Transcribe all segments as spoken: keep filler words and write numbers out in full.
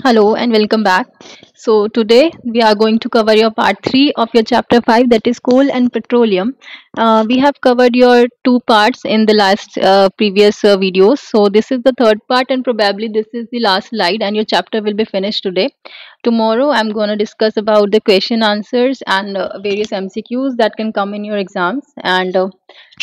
Hello and welcome back. So today we are going to cover your part three of your chapter five, that is coal and petroleum. Uh, we have covered your two parts in the last uh, previous uh, videos. So this is the third part and probably this is the last slide and your chapter will be finished today. Tomorrow I'm going to discuss about the question answers and uh, various M C Qs that can come in your exams, and uh,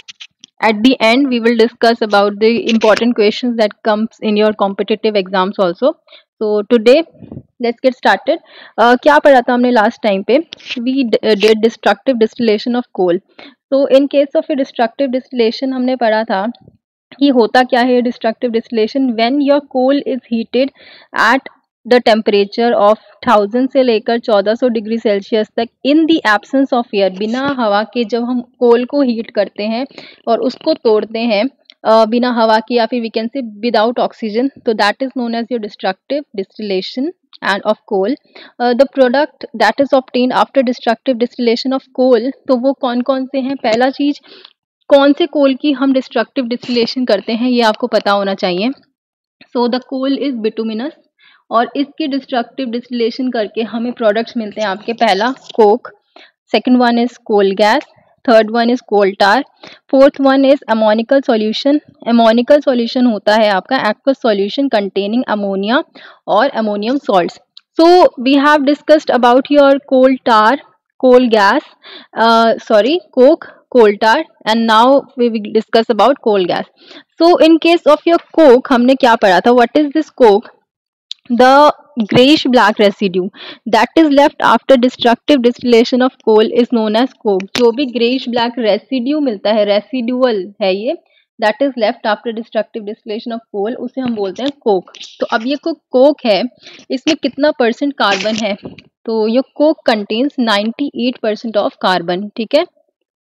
at the end we will discuss about the important questions that comes in your competitive exams also. So today let's get started. uh, क्या पढ़ा था हमने last time पे? We d- uh, did destructive distillation of coal. So in case of a destructive distillation हमने पढ़ा था कि होता क्या है destructive distillation, when your coal is heated at the temperature of thousand से लेकर चौदह सौ डिग्री सेल्सियस तक in the absence of air, बिना हवा के जब हम कोल को हीट करते हैं और उसको तोड़ते हैं अ, बिना हवा के, या फिर we can say without oxygen, तो that is known as your destructive distillation and of coal. Uh, the product that is obtained after destructive distillation of coal, तो वो कौन कौन से हैं? पहला चीज, कौन से कोल की हम डिस्ट्रक्टिव डिस्टिलेशन करते हैं ये आपको पता होना चाहिए. So the coal is bituminous और इसकी डिस्ट्रक्टिव डिस्टिलेशन करके हमें प्रोडक्ट्स मिलते हैं आपके. पहला coke, second one is coal gas, third one is coal tar, fourth one is ammoniacal solution. Ammoniacal solution होता है आपका एक्वस सॉल्यूशन कंटेनिंग अमोनिया और ammonium salts. So we have discussed about your coal tar, coal gas, uh, sorry, coke, coal tar, and now we will discuss about coal gas. So in case of your coke हमने क्या पढ़ा था? What is this coke? The grayish black residue that is left after destructive distillation of coal is known as coke. जो भी grayish black residue मिलता है, residual है ये, that is left after destructive distillation of coal, उसे हम बोलते हैं कोक. तो अब ये को कोक है, इसमें कितना परसेंट कार्बन है? तो ये कोक कंटेन्स अट्ठानवे परसेंट ऑफ कार्बन. ठीक है,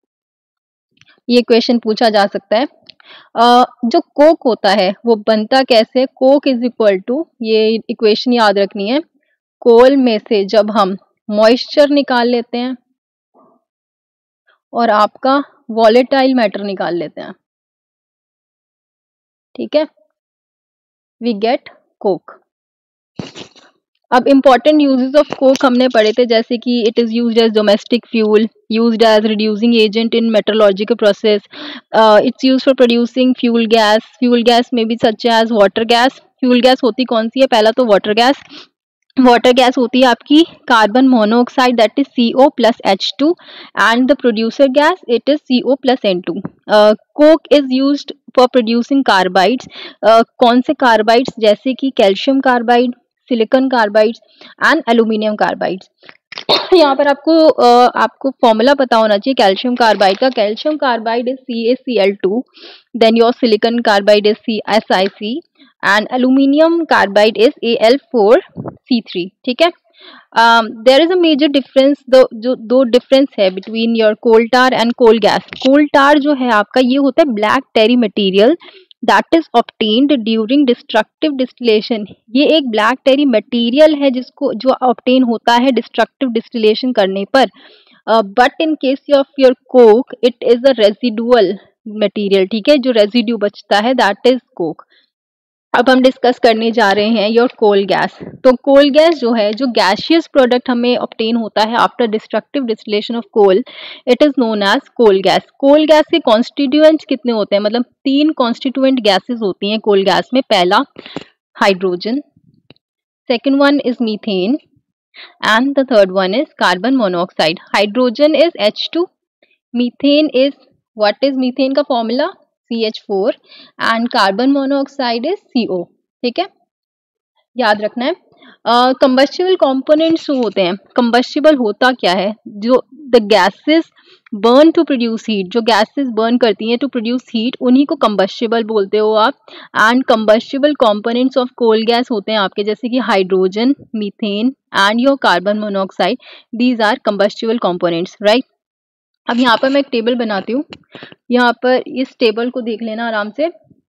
ये क्वेश्चन पूछा जा सकता है. uh, जो कोक होता है वो बनता कैसे? कोक इज इक्वल टू, ये इक्वेशन याद रखनी है, कोल में से जब हम मॉइस्चर निकाल लेते हैं और आपका वॉलेटाइल मैटर निकाल लेते हैं, ठीक है, वी गेट कोक. अब इम्पॉर्टेंट यूजेस ऑफ कोक हमने पढ़े थे, जैसे कि it is used as domestic fuel, used as reducing agent in metallurgical process, it's used for producing fuel gas. Fuel gas में भी such as water gas. Fuel gas होती कौन सी है? पहला तो वाटर गैस. वाटर गैस होती है आपकी carbon monoxide, that is C O plus H two, and the producer gas it is C O plus N two. Coke is used for producing carbides. कौन से कार्बाइड्स? जैसे कि calcium carbide, silicon carbides and aluminium carbides. यहाँ पर आपको uh, आपको formula पता होना चाहिए कैल्शियम कार्बाइड का. Calcium carbide is C A C L two, then your silicon carbide is C S I C, and aluminium carbide is A L four C three. ठीक है, there is a major difference, दो जो दो difference है between your coal tar and coal gas. Coal tar जो है आपका, ये होता है black tarry material that is obtained during destructive distillation. ये एक ब्लैक टेरी मटेरियल है जिसको जो obtain होता है डिस्ट्रक्टिव डिस्टिलेशन करने पर. But in case of your coke it is a residual material. ठीक है, जो रेजिड्यू बचता है दैट इज कोक. अब हम डिस्कस करने जा रहे हैं योर कोल गैस. तो कोल गैस जो है, जो गैसियस प्रोडक्ट हमें ऑब्टेन होता है after destructive distillation of coal, it is known as coal gas. Coal gas के कॉन्स्टिट्यूएंट्स कितने होते हैं? मतलब तीन कॉन्स्टिट्यूएंट गैसेस होती हैं कोल गैस में. पहला hydrogen, second one is methane, and the third one is carbon monoxide. Hydrogen is H two, methane is, what is methane का formula? C H four, and carbon monoxide is C O. ठीक है, याद रखना है. Combustible uh, components होते हैं. Combustible होता क्या है? जो the gases burn to produce heat, जो गैसेस बर्न करती हैं टू प्रोड्यूस हीट, उन्हीं को कंबस्टिबल बोलते हो आप. And combustible components of coal gas होते हैं आपके, जैसे कि hydrogen, methane and your carbon monoxide. These are combustible components, right. अब यहाँ पर मैं एक टेबल बनाती हूँ. यहाँ पर इस टेबल को देख लेना आराम से,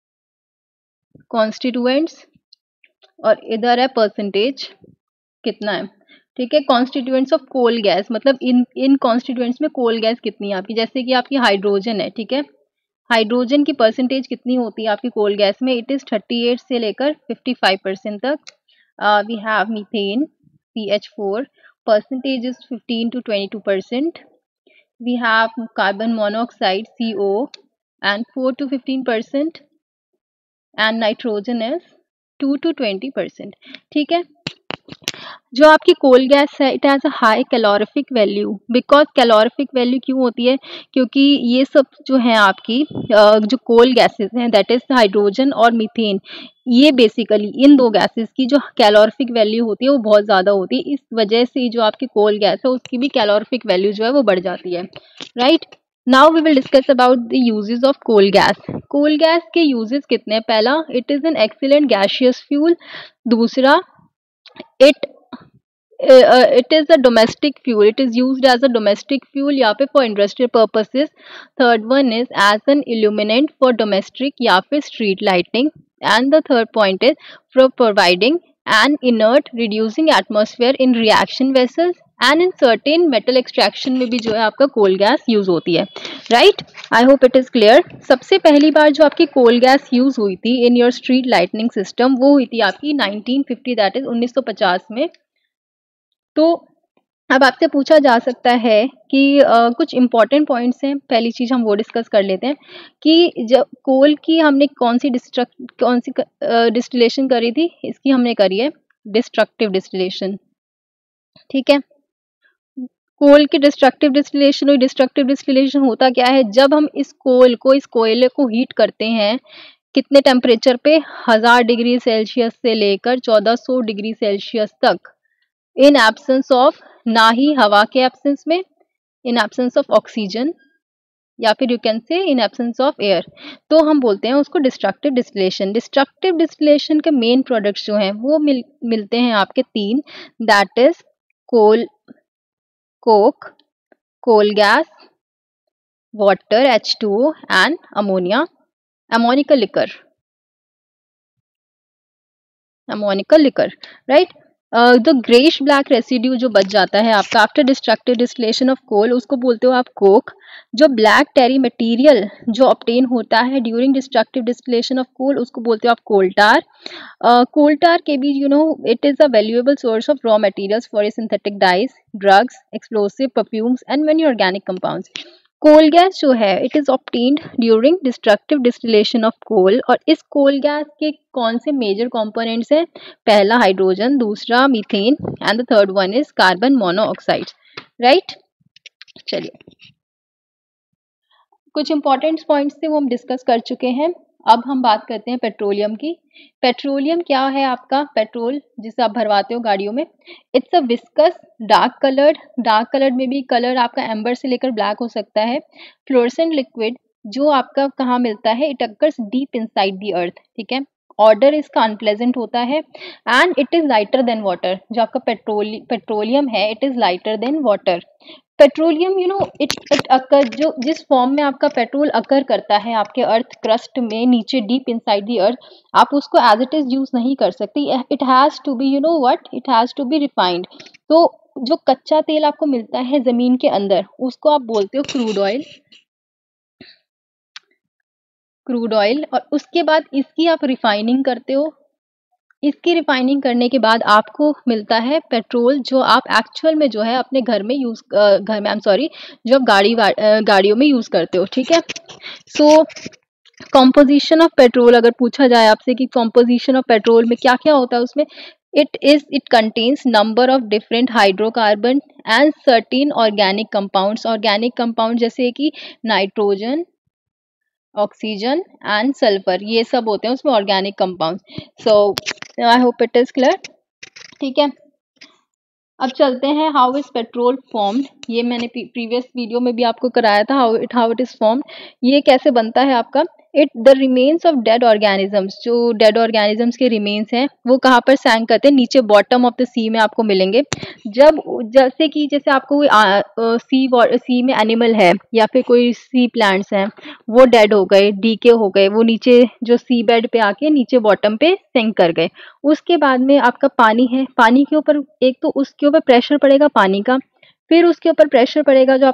कॉन्स्टिट्यूएंट्स, और इधर है परसेंटेज कितना है. ठीक है, कॉन्स्टिट्यूएंट्स ऑफ कोल गैस, मतलब इन इन कॉन्स्टिट्यूएंट्स में कोल गैस कितनी है आपकी. जैसे कि आपकी हाइड्रोजन है, ठीक है, हाइड्रोजन की परसेंटेज कितनी होती है आपकी कोल गैस में? इट इज थर्टी एट से लेकर फिफ्टी फाइव परसेंट तक. Uh, we have methane, C H four. Percentage is fifteen to twenty-two percent. We have carbon monoxide, C O, and four to fifteen percent. And nitrogen is two to twenty percent. ठीक है. जो आपकी coal gas है it has a high calorific value. Because calorific value क्यों होती है? क्योंकि ये सब जो है आपकी जो कोल गैसेस हैं दैट इज हाइड्रोजन और मीथेन, ये बेसिकली इन दो गैसेस की जो कैलोरिफिक वैल्यू होती है वो बहुत ज़्यादा होती है. इस वजह से जो आपकी कोल गैस है उसकी भी कैलोरिफिक वैल्यू जो है वो बढ़ जाती है. Right. Now we will discuss about the uses of coal gas. Coal gas के यूजेस कितने? पहला, it is an excellent gaseous fuel. दूसरा, it Uh, it is a domestic fuel. It is used as a domestic fuel या फिर for industrial purposes. Third one is as an illuminant for domestic या फिर street lighting. And the third point is for providing an inert reducing atmosphere in reaction vessels and in certain metal extraction में भी जो है आपका कोल gas use होती है. Right. I hope it is clear. सबसे पहली बार जो आपकी कोल गैस यूज हुई थी in your street lightning system वो हुई थी आपकी नाइनटीन फिफ्टी, दैट इज उन्नीस सौ पचास में. तो अब आपसे पूछा जा सकता है कि आ, कुछ इम्पॉर्टेंट पॉइंट्स हैं. पहली चीज़ हम वो डिस्कस कर लेते हैं कि जब कोल की हमने कौन सी डिस्ट्रक्ट कौन सी डिस्टिलेशन करी थी, इसकी हमने करी है डिस्ट्रक्टिव डिस्टिलेशन. ठीक है. कोल की डिस्ट्रक्टिव डिस्टिलेशन और डिस्ट्रक्टिव डिस्टिलेशन होता क्या है? जब हम इस कोल को इस कोयले को हीट करते हैं कितने टेम्परेचर पे? हजार डिग्री सेल्सियस से लेकर चौदह सौ डिग्री सेल्सियस तक, इन एब्सेंस ऑफ, ना ही हवा के एब्सेंस में, इन एब्सेंस ऑफ ऑक्सीजन या फिर you can say in absence of air. तो हम बोलते हैं उसको डिस्ट्रक्टिव डिस्टिलेशन. डिस्ट्रक्टिव डिस्टिलेशन के मेन प्रोडक्ट्स जो हैं वो मिल मिलते हैं आपके तीन, that is coal, coke, coal gas, water H two O and ammonia, ammoniacal liquor, ammoniacal liquor. Right. The greyish black residue जो बच जाता है आपका after destructive distillation of coal उसको बोलते हो आप कोक. जो ब्लैक टेरी मटेरियल जो ऑब्टेन होता है during destructive distillation of coal उसको बोलते हो आप कोल टार. कोल टार के भी you know it is a valuable source of raw materials for synthetic dyes, drugs, explosive, perfumes and many organic compounds. Coal gas जो है it is obtained during destructive distillation of coal. और इस कोल gas के कौन से major components हैं? पहला hydrogen, दूसरा methane and the third one is carbon monoxide. Right. चलिए, कुछ इंपॉर्टेंट पॉइंट्स थे वो हम डिस्कस कर चुके हैं. अब हम बात करते हैं पेट्रोलियम की. पेट्रोलियम क्या है आपका? पेट्रोल जिसे आप भरवाते हो गाड़ियों में. It's a viscous dark coloured, dark coloured में भी कलर आपका एम्बर से लेकर ब्लैक हो सकता है. फ्लोरेसेंट लिक्विड जो आपका कहाँ मिलता है? It occurs deep inside the earth. ठीक है. ऑर्डर इसका अनप्लेजेंट होता है and it is lighter than water. जो आपका पेट्रोल पेट्रोलियम है it is lighter than water. Petroleum you know it it occur जो जिस फॉर्म में आपका पेट्रोल अकर करता है आपके अर्थ क्रस्ट में नीचे डीप इनसाइड द अर्थ, आप उसको एज इट इज यूज नहीं कर सकते. It has to be you know what it has to be refined. तो जो कच्चा तेल आपको मिलता है जमीन के अंदर उसको आप बोलते हो क्रूड ऑयल, क्रूड ऑयल. और उसके बाद इसकी आप रिफाइनिंग करते हो. इसकी रिफाइनिंग करने के बाद आपको मिलता है पेट्रोल जो आप एक्चुअल में जो है अपने घर में यूज घर में आई एम सॉरी जो आप गाड़ी गाड़ियों में यूज करते हो. ठीक है. सो कॉम्पोजिशन ऑफ पेट्रोल अगर पूछा जाए आपसे कि कॉम्पोजिशन ऑफ पेट्रोल में क्या क्या होता है उसमें, it is it contains number of different hydrocarbon and certain organic compounds. Organic compound जैसे कि नाइट्रोजन, ऑक्सीजन एंड सल्फर, ये सब होते हैं उसमें organic compound. So I hope it is clear. ठीक है. अब चलते हैं हाउ इज पेट्रोल फॉर्म्ड. ये मैंने प्रीवियस वीडियो में भी आपको कराया था how it how it is formed. ये कैसे बनता है आपका? It the remains of dead organisms, जो डेड ऑर्गेनिजम्स के रिमेन्स हैं वो कहाँ पर सैंक करते हैं? नीचे बॉटम ऑफ द सी में आपको मिलेंगे. जब जैसे कि जैसे आपको कोई सी सी में एनिमल है या फिर कोई सी प्लांट्स हैं वो डेड हो गए, डीके हो गए, वो नीचे जो सी बेड पे आके नीचे बॉटम पे सिंक कर गए. उसके बाद में आपका पानी है, पानी के ऊपर एक तो उसके ऊपर प्रेशर पड़ेगा पानी का, फिर उसके ऊपर प्रेशर पड़ेगा जो आपकी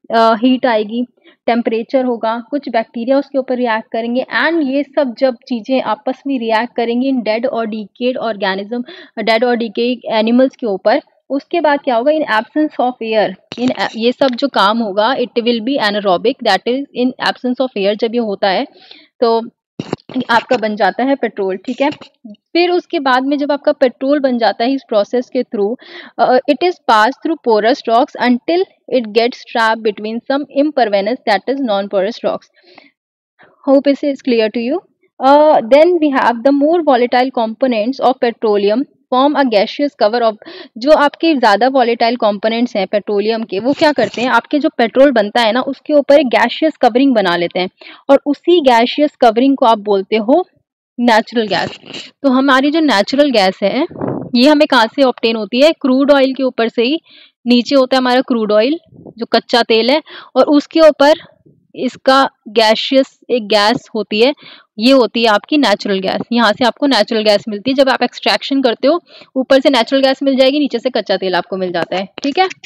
हीट आएगी, टेम्परेचर होगा, कुछ बैक्टीरिया उसके ऊपर रिएक्ट करेंगे, एंड ये सब जब चीज़ें आपस में रिएक्ट करेंगी इन डेड और डिकेड ऑर्गेनिज्म, डेड और डिकेड एनिमल्स के ऊपर, उसके बाद क्या होगा, इन एब्सेंस ऑफ एयर, इन ये सब जो काम होगा it will be anaerobic, that is in absence of air जब ये होता है तो आपका बन जाता है पेट्रोल। ठीक है, फिर उसके बाद में जब आपका पेट्रोल बन जाता है इस प्रोसेस के through, it is pass through porous rocks until it gets trap between some impervious that is non porous rocks. Hope this is clear to you. Uh, then we have the more volatile components of petroleum form a gaseous cover of, जो आपके ज़्यादा volatile components हैं petroleum के, वो क्या करते हैं, आपके जो पेट्रोल बनता है ना उसके ऊपर एक गैशियस कवरिंग बना लेते हैं, और उसी गैशियस कवरिंग को आप बोलते हो नेचुरल गैस। तो हमारी जो नेचुरल गैस है ये हमें कहाँ से ऑब्टेन होती है, क्रूड ऑयल के ऊपर से ही। नीचे होता है हमारा क्रूड ऑयल जो कच्चा तेल है, और उसके ऊपर इसका गैशियस एक गैस होती है, ये होती है आपकी नेचुरल गैस। यहाँ से आपको नेचुरल गैस मिलती है, जब आप एक्सट्रैक्शन करते हो ऊपर से नेचुरल गैस मिल जाएगी, नीचे से कच्चा तेल आपको मिल जाता है। ठीक है,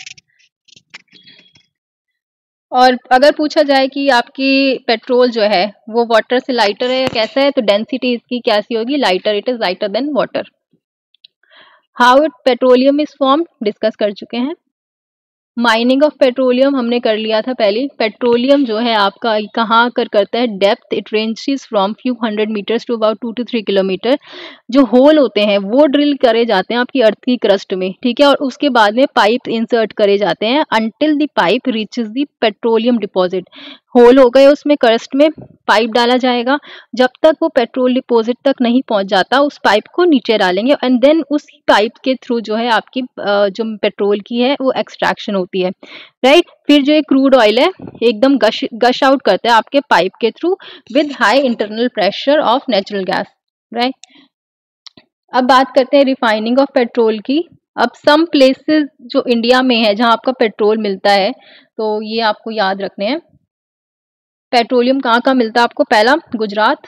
और अगर पूछा जाए कि आपकी पेट्रोल जो है वो वाटर से लाइटर है या कैसा है, तो डेंसिटी इसकी कैसी होगी, lighter, it is lighter than water. How it petroleum is form discuss कर चुके हैं। माइनिंग ऑफ पेट्रोलियम हमने कर लिया था पहले। पेट्रोलियम जो है आपका कहाँ कर करता है, depth it ranges from few hundred meters to about two to three kilometer. जो होल होते हैं वो ड्रिल करे जाते हैं आपकी अर्थ की क्रस्ट में, ठीक है, और उसके बाद में पाइप इंसर्ट करे जाते हैं until the pipe reaches the petroleum deposit. Hole हो गए उसमें क्रस्ट में, पाइप डाला जाएगा, जब तक वो पेट्रोल डिपॉजिट तक नहीं पहुंच जाता उस पाइप को नीचे डालेंगे, एंड देन उसी पाइप के थ्रू जो है आपकी जो पेट्रोल की है वो एक्सट्रैक्शन होती है, राइट। फिर जो ये क्रूड ऑयल है एकदम गश गश आउट करता है आपके पाइप के through with high internal pressure of natural gas, right. अब बात करते हैं रिफाइनिंग ऑफ पेट्रोल की। अब सम प्लेसेस जो इंडिया में है जहां आपका पेट्रोल मिलता है, तो ये आपको याद रखने हैं। पेट्रोलियम कहाँ कहाँ मिलता है आपको, पहला गुजरात,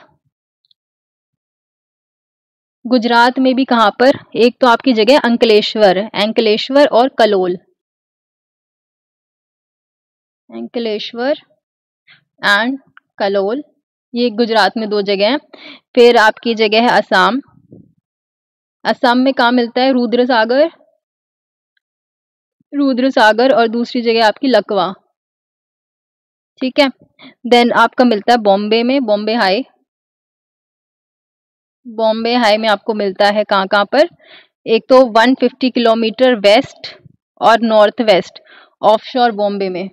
गुजरात में भी कहाँ पर, एक तो आपकी जगह अंकलेश्वर, अंकलेश्वर और कलोल, अंकलेश्वर एंड कलोल, ये गुजरात में दो जगह हैं। फिर आपकी जगह है असम, असम में कहाँ मिलता है, रुद्र सागर, रुद्र सागर, और दूसरी जगह आपकी लकवा, ठीक है। देन आपका मिलता है बॉम्बे में, बॉम्बे हाई, बॉम्बे हाई में आपको मिलता है कहाँ कहाँ पर, एक तो एक सौ पचास किलोमीटर वेस्ट और नॉर्थ वेस्ट ऑफशोर बॉम्बे में।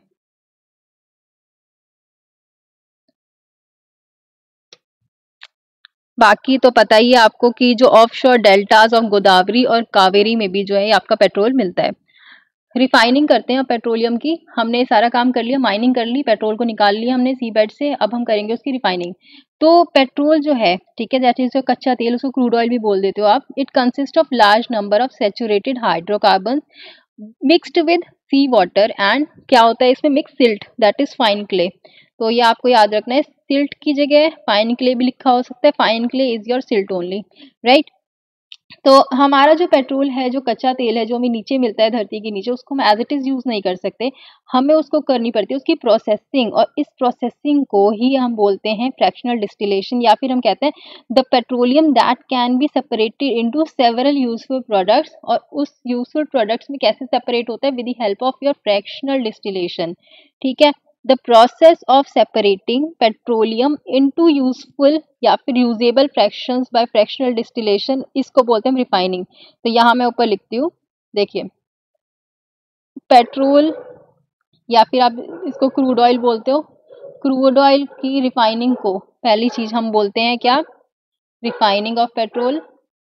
बाकी तो पता ही है आपको कि जो ऑफशोर डेल्टास ऑफ गोदावरी और कावेरी में भी जो है आपका पेट्रोल मिलता है। रिफाइनिंग करते हैं पेट्रोलियम की, हमने सारा काम कर लिया, माइनिंग कर ली, पेट्रोल को निकाल लिया हमने सी बेड से, अब हम करेंगे उसकी रिफाइनिंग। तो पेट्रोल जो है, ठीक है, दैट इज जो कच्चा तेल, उसको क्रूड ऑयल भी बोल देते हो आप। It consist of large number of saturated hydrocarbon mixed with sea water, and क्या होता है इसमें, mix silt that is fine clay. तो ये आपको याद रखना है, सिल्ट की जगह फाइन क्ले भी लिखा हो सकता है, fine clay is your silt only, right. तो हमारा जो पेट्रोल है, जो कच्चा तेल है जो हमें नीचे मिलता है धरती के नीचे, उसको हम एज इट इज यूज नहीं कर सकते, हमें उसको करनी पड़ती है उसकी प्रोसेसिंग, और इस प्रोसेसिंग को ही हम बोलते हैं फ्रैक्शनल डिस्टिलेशन, या फिर हम कहते हैं the petroleum that can be separated into several useful products. और उस यूजफुल प्रोडक्ट्स में कैसे सेपरेट होता है, with the help of your fractional distillation, ठीक है। The process of separating petroleum into useful या फिर usable fractions by fractional distillation, इसको बोलते हैं रिफाइनिंग। तो यहाँ मैं ऊपर लिखती हूँ, देखिए, पेट्रोल या फिर आप इसको क्रूड ऑयल बोलते हो, क्रूड ऑयल की रिफाइनिंग को पहली चीज हम बोलते हैं क्या, refining of petrol,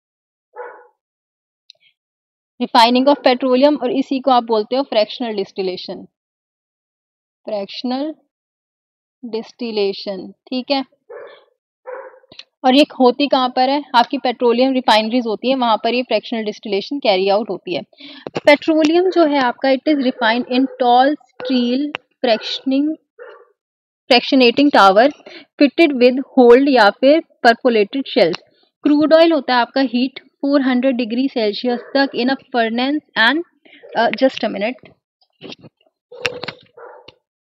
refining of petroleum, और इसी को आप बोलते हो फ्रैक्शनल डिस्टिलेशन, फ्रैक्शनल डिस्टिलेशन, ठीक है। और ये होती कहाँ पर है, आपकी पेट्रोलियम रिफाइनरीज होती है, वहां पर ये फ्रैक्शनल डिस्टिलेशन कैरी आउट होती है। पेट्रोलियम जो है आपका, it is refined in tall steel fractioning fractionating tower fitted with hold या फिर परफोलेटेड शेल्स। क्रूड ऑयल होता है आपका heat four hundred degree Celsius तक in a furnace, and just a minute,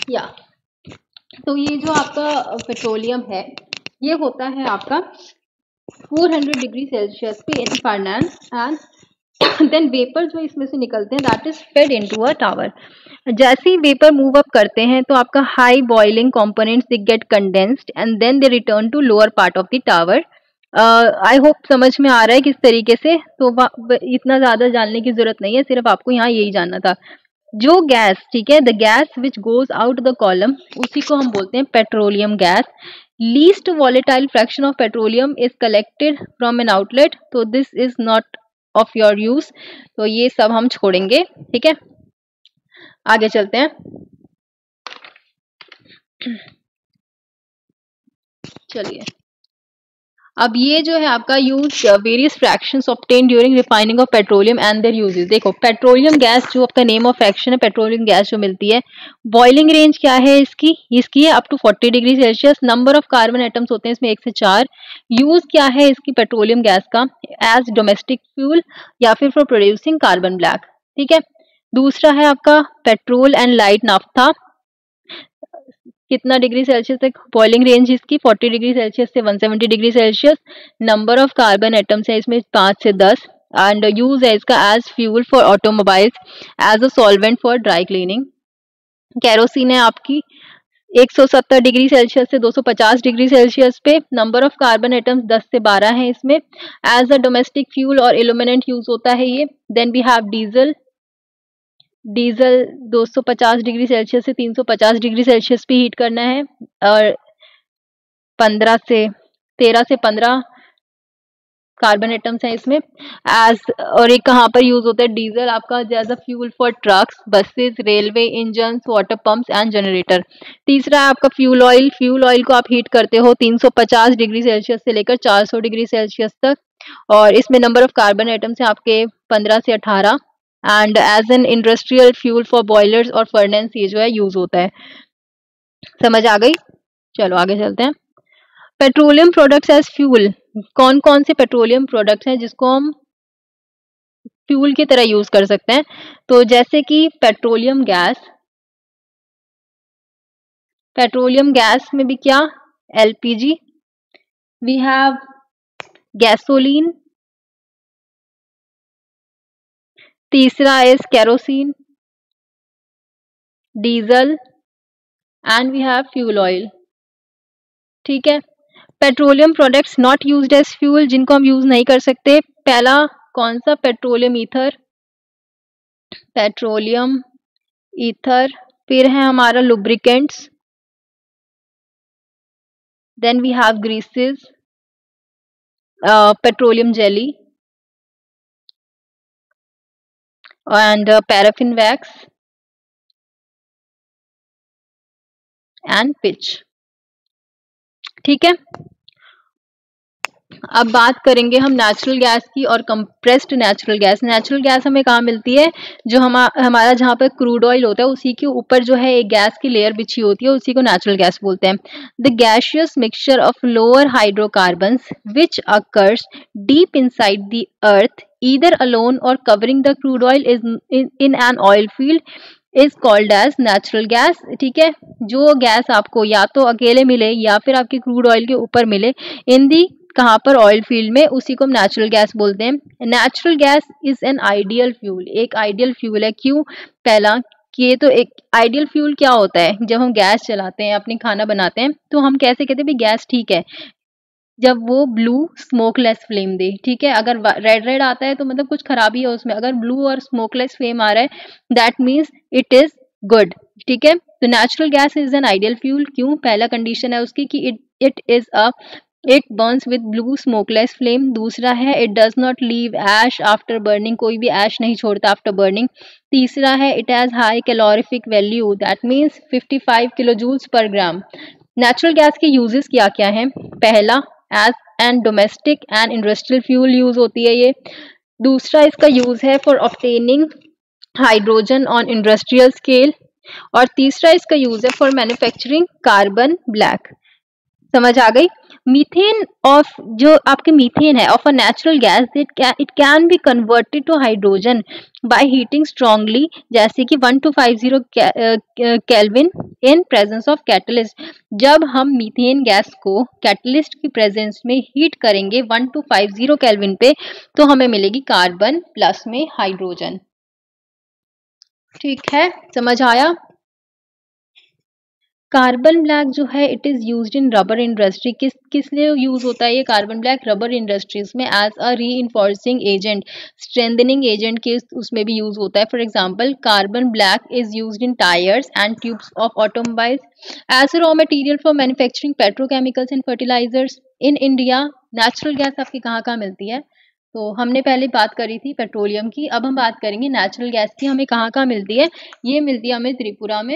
या तो ये जो आपका पेट्रोलियम है ये होता है आपका फोर हंड्रेड डिग्री सेल्सियस पे in furnace and then vapour जो इसमें से निकलते हैं that is fed into a tower. जैसे ही वेपर मूव अप करते हैं तो आपका high boiling components they get condensed and then they return to lower part of the tower. I hope समझ में आ रहा है किस तरीके से, तो इतना ज्यादा जानने की जरूरत नहीं है, सिर्फ आपको यहाँ यही जानना था। जो गैस, ठीक है, the gas which goes out the column उसी को हम बोलते हैं petroleum gas. Least volatile fraction of petroleum is collected from an outlet, तो this is not of your use, तो ये सब हम छोड़ेंगे, ठीक है। आगे चलते हैं, चलिए। अब ये जो है आपका use various fractions obtain during refining of petroleum and their uses. देखो पेट्रोलियम गैस जो आपका नेम ऑफ फ्रैक्शन है, पेट्रोलियम गैस जो मिलती है, बॉइलिंग रेंज क्या है इसकी, इसकी है up to forty degree Celsius. Number of carbon atoms होते हैं इसमें एक से चार। यूज क्या है इसकी पेट्रोलियम गैस का, एज डोमेस्टिक फ्यूल या फिर फॉर प्रोड्यूसिंग कार्बन ब्लैक, ठीक है। दूसरा है आपका पेट्रोल एंड लाइट नाफ्था, कितना डिग्री सेल्सियस तक बॉइलिंग रेंज इसकी, फोर्टी डिग्री सेल्सियस से one seventy degree Celsius. Number of carbon atoms है इसमें पाँच से दस एंड यूज है इसका as fuel for automobiles, as a solvent for dry cleaning. Kerosene है आपकी एक सौ सत्तर डिग्री सेल्सियस से दो सौ पचास डिग्री सेल्सियस पे। नंबर ऑफ कार्बन एटम्स दस से बारह है इसमें। एज अ डोमेस्टिक फ्यूल और इल्यूमिनेंट यूज होता है ये। Then we have diesel, diesel दो सौ पचास डिग्री सेल्सियस से तीन सौ पचास डिग्री सेल्सियस पे हीट करना है और पंद्रह से तेरह से पंद्रह कार्बन एटम्स हैं इसमें। एज और एक कहाँ पर यूज होता है डीजल आपका, as a fuel for trucks, buses, railway engine, water pumps and generator. तीसरा है आपका फ्यूल ऑयल, फ्यूल ऑयल को आप हीट करते हो तीन सौ पचास डिग्री सेल्सियस से लेकर चार सौ डिग्री सेल्सियस तक, और इसमें नंबर ऑफ कार्बन एटम्स हैं आपके पंद्रह से अठारह। And as an industrial fuel for boilers और फर्नेस ये जो है यूज होता है। समझ आ गई? चलो आगे चलते हैं। पेट्रोलियम प्रोडक्ट्स एज फ्यूल, कौन कौन से पेट्रोलियम प्रोडक्ट्स हैं जिसको हम फ्यूल की तरह यूज कर सकते हैं, तो जैसे कि पेट्रोलियम गैस, पेट्रोलियम गैस में भी क्या, एलपीजी, वी हैव गैसोलीन, तीसरा is kerosene, diesel and we have fuel oil, ठीक है। Petroleum products not used as fuel, जिनको हम यूज नहीं कर सकते, पहला कौन सा, पेट्रोलियम ईथर, पेट्रोलियम ईथर, फिर है हमारा lubricants, then we have greases, petroleum jelly and paraffin wax and pitch, ठीक है। अब बात करेंगे हम नेचुरल गैस की और compressed natural gas. Natural gas हमें कहाँ मिलती है, जो हम हमारा जहाँ पर क्रूड ऑयल होता है उसी के ऊपर जो है एक गैस की लेयर बिछी होती है, उसी को नेचुरल गैस बोलते हैं। The gaseous mixture of lower hydrocarbons which occurs deep inside the earth either alone or covering the crude oil is in an oil field is called as natural gas, ठीक है। जो gas आपको या तो अकेले मिले या फिर आपके क्रूड ऑयल के ऊपर मिले इन दी कहाँ पर, ऑयल फील्ड में, उसी को हम नेचुरल गैस बोलते हैं। Natural gas is an ideal fuel, एक आइडियल फ्यूल है। क्यों? पहला कि ये तो एक आइडियल फ्यूल क्या होता है, जब हम गैस चलाते हैं अपनी खाना बनाते हैं तो हम कैसे कहते हैं भाई गैस ठीक है, जब वो ब्लू स्मोकलेस फ्लेम दे, ठीक है। अगर रेड रेड आता है तो मतलब कुछ खराबी है उसमें, अगर ब्लू और स्मोकलेस फ्लेम आ रहा है that means it is good, ठीक है। तो natural gas is an ideal fuel, क्यों? पहला कंडीशन है उसकी कि it it is a it burns with blue smokeless flame. दूसरा है it does not leave ash after burning, कोई भी एश नहीं छोड़ता आफ्टर बर्निंग। तीसरा है it has high calorific value, that means fifty five kilo joules per gram. Natural gas के uses क्या क्या हैं? पहला as an domestic and industrial fuel use होती है ये। दूसरा इसका यूज है for obtaining hydrogen on industrial scale, और तीसरा इसका यूज है फॉर मैन्युफैक्चरिंग कार्बन ब्लैक। समझ आ गई? मीथेन ऑफ जो आपके मीथेन है of a natural gas, it it can be converted to hydrogen by heating strongly, जैसे कि one two five zero kelvin in presence of catalyst. जब हम मीथेन गैस को कैटलिस्ट की प्रेजेंस में हीट करेंगे one two five zero kelvin पे, तो हमें मिलेगी कार्बन प्लस में हाइड्रोजन। ठीक है, समझ आया। कार्बन ब्लैक जो है it is used in rubber industry. किस किस लिए यूज होता है ये कार्बन ब्लैक? रबर इंडस्ट्रीज में as a reagent, strengthening agent के उसमें भी यूज होता है। For example carbon black is used in tyres and tubes of automobiles as a raw material for manufacturing petrochemicals and fertilizers. In India natural gas आपकी कहाँ कहाँ मिलती है? तो हमने पहले बात करी थी पेट्रोलियम की, अब हम बात करेंगे नेचुरल गैस की हमें कहाँ कहाँ मिलती है। ये मिलती है हमें त्रिपुरा में,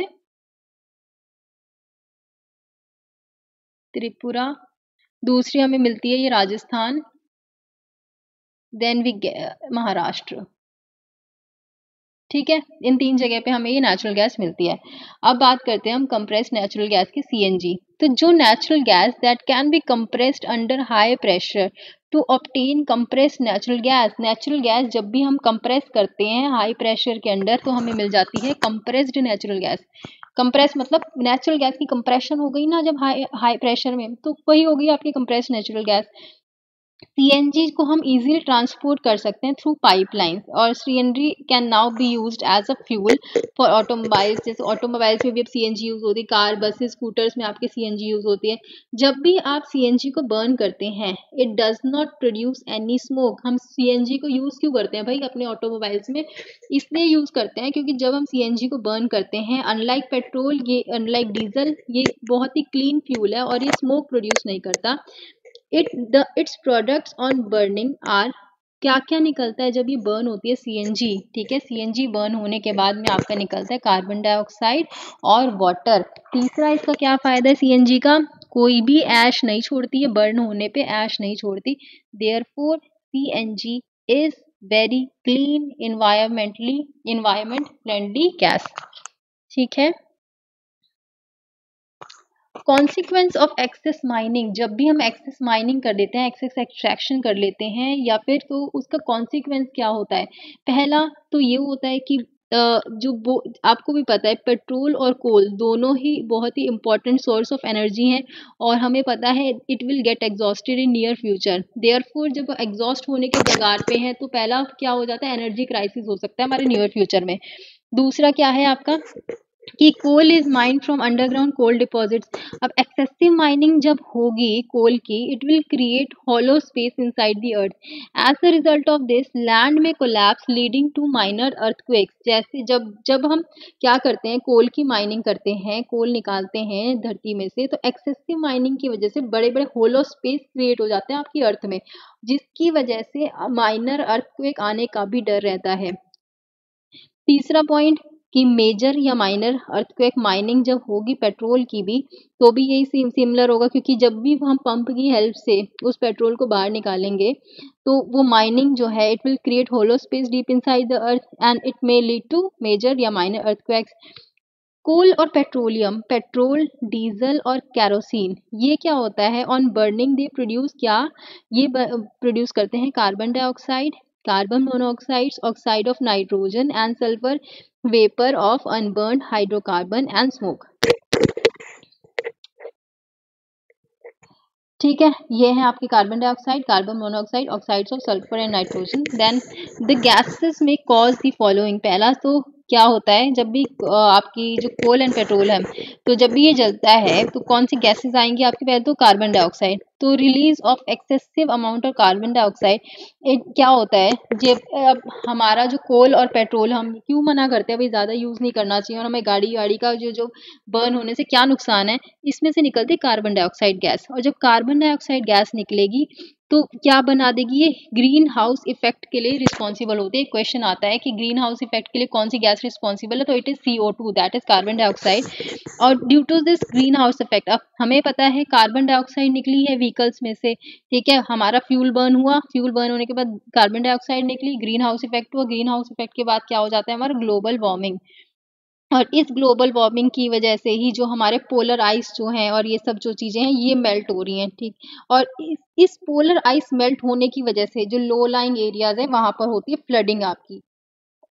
त्रिपुरा। दूसरी हमें मिलती है ये राजस्थान, देन वी महाराष्ट्र। ठीक है, इन तीन जगह पे हमें ये नेचुरल गैस मिलती है। अब बात करते हैं हम कंप्रेस्ड नेचुरल गैस की, सीएनजी। तो जो natural gas that can be compressed under high pressure to obtain compressed natural gas. Natural gas जब भी हम कंप्रेस करते हैं हाई प्रेशर के अंडर तो हमें मिल जाती है कंप्रेस्ड नेचुरल गैस। कंप्रेस मतलब नेचुरल गैस की कंप्रेशन हो गई ना जब हाई हाई प्रेशर में, तो वही होगी आपकी कंप्रेस्ड नेचुरल गैस। सीएनजी को हम इजीली ट्रांसपोर्ट कर सकते हैं थ्रू पाइपलाइंस, और CNG can now be used as a fuel for automobiles. जैसे ऑटोमोबाइल्स में भी अब सीएनजी यूज होती है, कार, बसेस, स्कूटर्स में आपके सीएनजी यूज होती है। जब भी आप सीएनजी को बर्न करते हैं it does not produce any smoke. हम सीएनजी को यूज क्यों करते हैं भाई अपने ऑटोमोबाइल्स में? इसलिए यूज करते हैं क्योंकि जब हम सीएनजी को बर्न करते हैं, अनलाइक पेट्रोल, ये अनलाइक डीजल, ये बहुत ही क्लीन फ्यूल है और ये स्मोक प्रोड्यूस नहीं करता। It the its products on burning are, क्या क्या निकलता है जब ये बर्न होती है सीएनजी? ठीक है, सीएनजी बर्न होने के बाद में आपका निकलता है कार्बन डाइऑक्साइड और वाटर। तीसरा इसका क्या फायदा है सीएनजी का? कोई भी ऐश नहीं छोड़ती है, बर्न होने पे ऐश नहीं छोड़ती। Therefore CNG is very clean, environmentally environment friendly gas. ठीक है, कॉन्सिक्वेंस ऑफ एक्सेस माइनिंग। जब भी हम एक्सेस माइनिंग कर लेते हैं, एक्सेस एक्सट्रैक्शन कर लेते हैं या फिर, तो उसका कॉन्सिक्वेंस क्या होता है? पहला तो ये होता है कि अ, जो वो आपको भी पता है पेट्रोल और कोल दोनों ही बहुत ही इंपॉर्टेंट सोर्स ऑफ एनर्जी हैं और हमें पता है it will get exhausted in near future. Therefore जब एग्जॉस्ट होने के कगार पे हैं तो पहला क्या हो जाता है, एनर्जी क्राइसिस हो सकता है हमारे नियर फ्यूचर में। दूसरा क्या है आपका कि coal is mined from underground coal deposits. अब एक्सेसिव माइनिंग जब होगी कोल की, it will create hollow space inside the earth. As a result of this land may collapse leading to minor earthquakes. जैसे जब जब हम क्या करते हैं, कोल की माइनिंग करते हैं, कोल निकालते हैं धरती में से, तो एक्सेसिव माइनिंग की वजह से बड़े बड़े होलो स्पेस क्रिएट हो जाते हैं आपकी अर्थ में, जिसकी वजह से माइनर अर्थक्वेक आने का भी डर रहता है। तीसरा पॉइंट कि मेजर या माइनर अर्थक्वेक माइनिंग जब होगी पेट्रोल की भी, तो भी यही सेम सिमिलर होगा, क्योंकि जब भी हम पंप की हेल्प से उस पेट्रोल को बाहर निकालेंगे तो वो माइनिंग जो है it will create hollow space deep inside the earth and it may lead to major या माइनर अर्थक्वेक्स। कोल और पेट्रोलियम, पेट्रोल, डीजल और कैरोसिन, ये क्या होता है? ऑन बर्निंग दे प्रोड्यूस क्या? ये प्रोड्यूस करते हैं carbon dioxide, carbon monoxide, oxide of nitrogen and sulphur, vapour of unburned hydrocarbon and smoke. ठीक है, ये है आपकी carbon dioxide, carbon monoxide, oxides of sulphur and nitrogen. Then the gases may cause the following. पहला तो क्या होता है, जब भी अ, आपकी जो कोल एंड पेट्रोल है, तो जब भी ये जलता है तो कौन सी गैसेस आएंगी आपके? पहले तो कार्बन डाइऑक्साइड। तो release of excessive amount of carbon dioxide क्या होता है, जब अब हमारा जो कोल और पेट्रोल, हम क्यों मना करते हैं भाई ज़्यादा यूज़ नहीं करना चाहिए और हमें गाड़ी वाड़ी का जो जो बर्न होने से क्या नुकसान है, इसमें से निकलती है कार्बन डाइऑक्साइड गैस। और जब कार्बन डाइऑक्साइड गैस निकलेगी तो क्या बना देगी? ये ग्रीन हाउस इफेक्ट के लिए रिस्पॉन्सिबल होती है। क्वेश्चन आता है कि ग्रीन हाउस इफेक्ट के लिए कौन सी गैस रिस्पॉन्सिबल है, तो it is C O two, that is carbon dioxide. और due to this green house effect, अब हमें पता है कार्बन डाइऑक्साइड निकली है व्हीकल्स में से, ठीक है, हमारा फ्यूल बर्न हुआ, फ्यूल बर्न होने के बाद कार्बन डाइऑक्साइड निकली, ग्रीन हाउस इफेक्ट हुआ, ग्रीन हाउस इफेक्ट के बाद क्या हो जाता है हमारा? Global warming. और इस ग्लोबल वार्मिंग की वजह से ही जो हमारे पोलर आइस जो हैं और ये सब जो चीज़ें हैं ये मेल्ट हो रही हैं, ठीक। और इस इस पोलर आइस मेल्ट होने की वजह से जो लो लाइंग एरियाज है वहां पर होती है फ्लडिंग आपकी।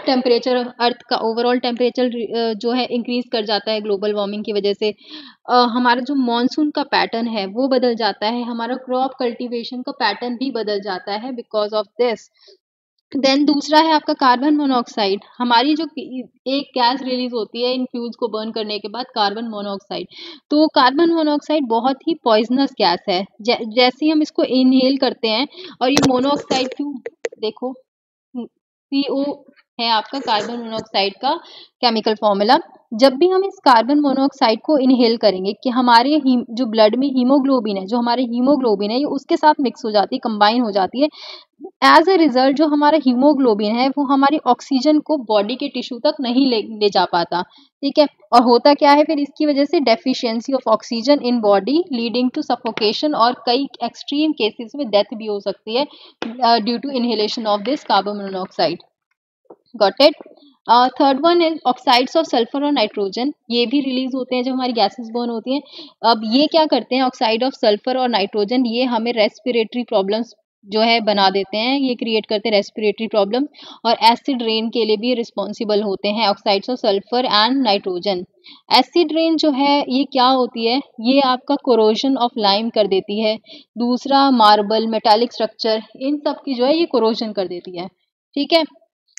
टेम्परेचर, अर्थ का ओवरऑल टेम्परेचर जो है इंक्रीज कर जाता है ग्लोबल वार्मिंग की वजह से। uh, हमारा जो मॉनसून का पैटर्न है वो बदल जाता है, हमारा क्रॉप कल्टीवेशन का पैटर्न भी बदल जाता है बिकॉज ऑफ दिस। देन दूसरा है आपका कार्बन मोनोऑक्साइड। हमारी जो एक गैस रिलीज होती है इन फ्यूल्स को बर्न करने के बाद, कार्बन मोनोऑक्साइड। तो कार्बन मोनोऑक्साइड बहुत ही पॉइजनस गैस है। जै, जैसे ही हम इसको इनहेल करते हैं, और ये मोनोऑक्साइड क्यों, देखो सी ओ है आपका कार्बन मोनोऑक्साइड का केमिकल फॉर्मूला। जब भी हम इस कार्बन मोनोऑक्साइड को इनहेल करेंगे कि हमारे जो ब्लड में हीमोग्लोबिन है, जो हमारे हीमोग्लोबिन है ये उसके साथ मिक्स हो जाती है, कंबाइन हो जाती है। एज अ रिजल्ट जो हमारा हीमोग्लोबिन है वो हमारी ऑक्सीजन को बॉडी के टिश्यू तक नहीं ले, ले जा पाता, ठीक है। और होता क्या है फिर, इसकी वजह से deficiency of oxygen in body leading to suffocation, और कई एक्सट्रीम केसेस में डेथ भी हो सकती है due to inhalation of this carbon monoxide. Got it. Third one is oxides of sulphur और नाइट्रोजन। ये भी रिलीज होते हैं जब हमारी गैसेस बर्न होती हैं। अब ये क्या करते हैं, ऑक्साइड ऑफ सल्फर और नाइट्रोजन, ये हमें रेस्पिरेटरी प्रॉब्लम्स जो है बना देते हैं, ये क्रिएट करते हैं रेस्पिरेटरी प्रॉब्लम, और एसिड रेन के लिए भी रिस्पॉन्सिबल होते हैं oxides of sulphur and nitrogen. Acid rain जो है ये क्या होती है, ये आपका कोरोजन ऑफ लाइम कर देती है। दूसरा मार्बल, मेटालिक स्ट्रक्चर, इन सब की जो है ये कोरोजन कर देती है, ठीक है।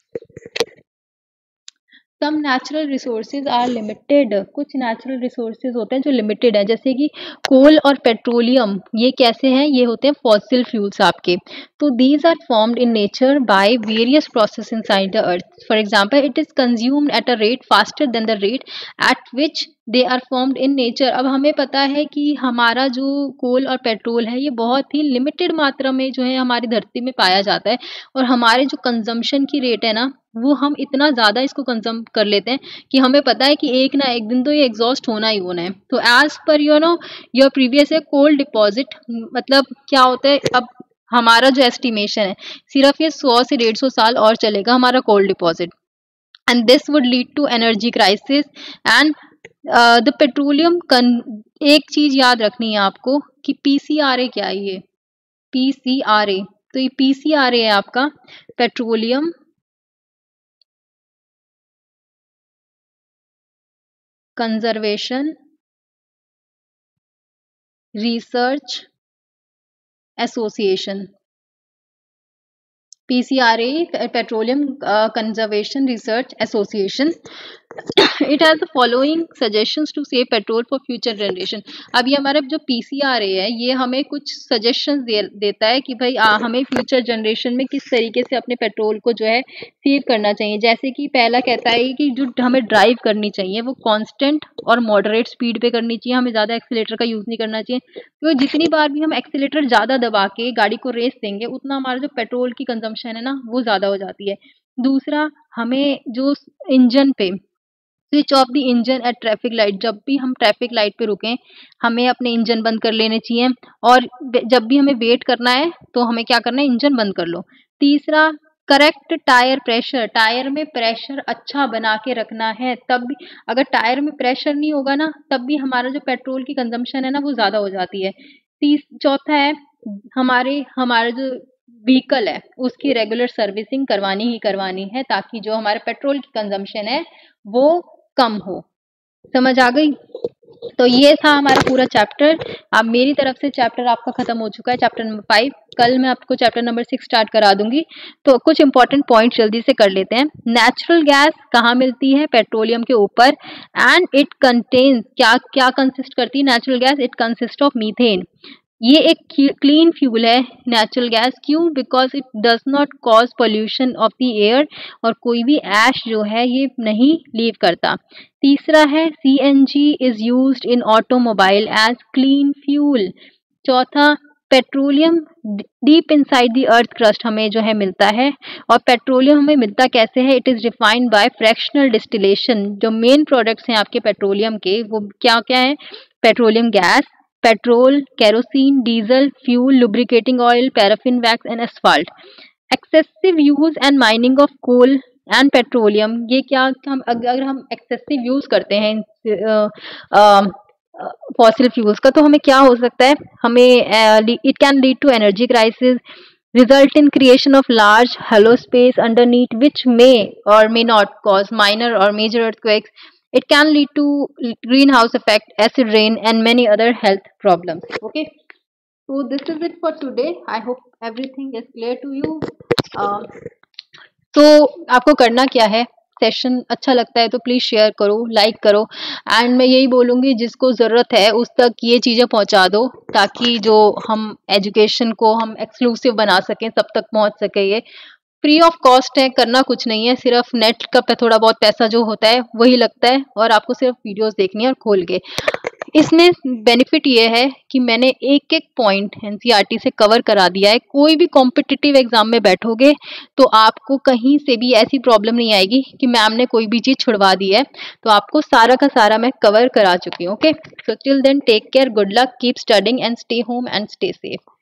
Some natural resources are limited. कुछ नेचुरल रिसोर्सेज होते हैं जो लिमिटेड है, जैसे कि कोल और पेट्रोलियम। ये कैसे हैं, ये होते हैं फॉसिल फ्यूल्स आपके। तो these are formed in nature by various process inside the earth. For example it is consumed at a rate faster than the rate at which they are formed in nature. अब हमें पता है कि हमारा जो कोल और पेट्रोल है ये बहुत ही लिमिटेड मात्रा में जो है हमारी धरती में पाया जाता है, और हमारे जो कंजम्पशन की रेट है ना, वो हम इतना ज़्यादा इसको कंज्यूम कर लेते हैं कि हमें पता है कि एक ना एक दिन तो ये एग्जॉस्ट होना ही होना है। तो as per you know your previous है कोल डिपॉजिट, मतलब क्या होता है, अब हमारा जो एस्टिमेशन है सिर्फ ये सौ से डेढ़ सौ साल और चलेगा हमारा coal deposit, and this would lead to energy crisis and the petroleum. एक चीज याद रखनी है आपको कि पीसीआरए क्या है, ये पीसीआरए, तो ये पीसीआरए है आपका petroleum conservation research association. PCRA petroleum conservation research association. It has the following suggestions to save petrol for future generation. अब ये हमारा जो पीसीआरए है ये हमें कुछ सजेशंस दे, देता है कि भाई आ, हमें फ्यूचर जनरेशन में किस तरीके से अपने पेट्रोल को जो है सेव करना चाहिए। जैसे कि पहला कहता है कि जो हमें ड्राइव करनी चाहिए वो कांस्टेंट और मॉडरेट स्पीड पे करनी चाहिए, हमें ज़्यादा एक्सीलेटर का यूज़ नहीं करना चाहिए, क्योंकि तो जितनी बार भी हम एक्सीलेटर ज़्यादा दबा के गाड़ी को रेस देंगे उतना हमारा जो पेट्रोल की कंजम्पशन है ना वो ज़्यादा हो जाती है। दूसरा, हमें जो इंजन पे switch off the engine at traffic light, जब भी हम ट्रैफिक लाइट पे रुकें हमें अपने इंजन बंद कर लेने चाहिए, और जब भी हमें वेट करना है तो हमें क्या करना है, इंजन बंद कर लो। तीसरा, करेक्ट टायर प्रेशर, टायर में प्रेशर अच्छा बना के रखना है, तब भी अगर टायर में प्रेशर नहीं होगा ना तब भी हमारा जो पेट्रोल की कंजम्पशन है ना वो ज़्यादा हो जाती है। तीस चौथा है, हमारे हमारे जो व्हीकल है उसकी रेगुलर सर्विसिंग करवानी ही करवानी है, ताकि जो हमारे पेट्रोल की कंजम्पशन है वो कम हो। समझ आ गई? तो ये था हमारा पूरा चैप्टर। अब मेरी तरफ से चैप्टर आपका खत्म हो चुका है, चैप्टर नंबर फाइव। कल मैं आपको चैप्टर नंबर सिक्स स्टार्ट करा दूंगी। तो कुछ इंपॉर्टेंट पॉइंट जल्दी से कर लेते हैं। नेचुरल गैस कहाँ मिलती है? पेट्रोलियम के ऊपर। एंड इट कंटेन्स, क्या क्या कंसिस्ट करती है natural gas? It consist of methane. ये एक क्लीन फ्यूल है नेचुरल गैस। क्यों? Because it does not cause pollution of the air, और कोई भी ऐश जो है ये नहीं लीव करता। तीसरा है CNG is used in automobile as clean fuel. चौथा, petroleum deep inside the earth crust हमें जो है मिलता है, और पेट्रोलियम हमें मिलता कैसे है? It is refined by fractional distillation. जो मेन प्रोडक्ट्स हैं आपके पेट्रोलियम के वो क्या क्या है? Petroleum gas, petrol, kerosene, diesel, fuel, lubricating oil, paraffin wax and asphalt. Excessive use and mining of coal and petroleum, ये क्या, हम अगर हम एक्सेसिव यूज करते हैं फॉसिल फ्यूल्स का तो हमें क्या हो सकता है? हमें it can lead to energy crisis, result in creation of large hollow space underneath which may or may not cause minor or major earthquakes. It can lead to greenhouse effect, acid rain, and many other health problems. Okay, so this is it for today. I hope everything is clear to you. Um, तो आपको करना क्या है, session अच्छा लगता है तो please share करो, लाइक करो, एंड मैं यही बोलूँगी जिसको ज़रूरत है उस तक ये चीज़ें पहुँचा दो, ताकि जो हम एजुकेशन को हम एक्सक्लूसिव बना सकें, सब तक पहुँच सके। ये फ्री ऑफ कॉस्ट है, करना कुछ नहीं है, सिर्फ नेट का पे थोड़ा बहुत पैसा जो होता है वही लगता है, और आपको सिर्फ वीडियोस देखनी है और खोल के। इसमें बेनिफिट ये है कि मैंने एक एक पॉइंट एनसीईआरटी से कवर करा दिया है। कोई भी कॉम्पिटिटिव एग्जाम में बैठोगे तो आपको कहीं से भी ऐसी प्रॉब्लम नहीं आएगी कि मैम ने कोई भी चीज़ छुड़वा दी है, तो आपको सारा का सारा मैं कवर करा चुकी हूँ। Okay, so till then take care, good luck, keep studying and stay home and stay safe.